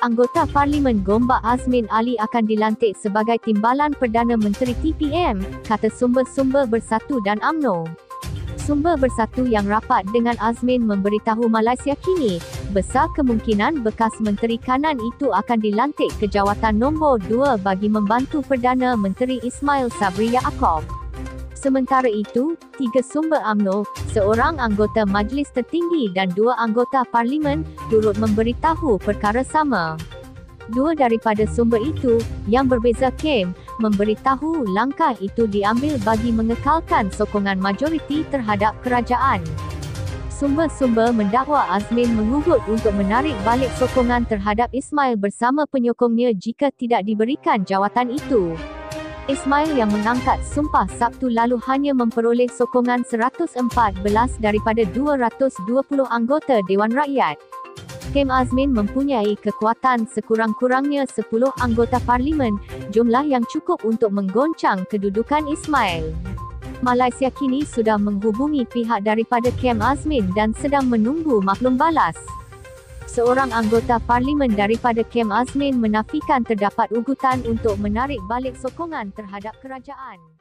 Anggota Parlimen Gombak Azmin Ali akan dilantik sebagai Timbalan Perdana Menteri TPM, kata sumber-sumber Bersatu dan UMNO. Sumber Bersatu yang rapat dengan Azmin memberitahu Malaysia Kini, besar kemungkinan bekas Menteri Kanan itu akan dilantik ke jawatan nombor 2 bagi membantu Perdana Menteri Ismail Sabri Yaakob. Sementara itu, 3 sumber UMNO, seorang anggota Majlis Tertinggi dan 2 anggota Parlimen, turut memberitahu perkara sama. 2 daripada sumber itu, yang berbeza kem, memberitahu langkah itu diambil bagi mengekalkan sokongan majoriti terhadap kerajaan. Sumber-sumber mendakwa Azmin mengugut untuk menarik balik sokongan terhadap Ismail bersama penyokongnya jika tidak diberikan jawatan itu. Ismail yang mengangkat sumpah Sabtu lalu hanya memperoleh sokongan 114 daripada 220 anggota Dewan Rakyat. Kem Azmin mempunyai kekuatan sekurang-kurangnya 10 anggota parlimen, jumlah yang cukup untuk menggoncang kedudukan Ismail. Malaysia Kini sudah menghubungi pihak daripada Kem Azmin dan sedang menunggu maklum balas. Seorang anggota parlimen daripada Kem Azmin menafikan terdapat ugutan untuk menarik balik sokongan terhadap kerajaan.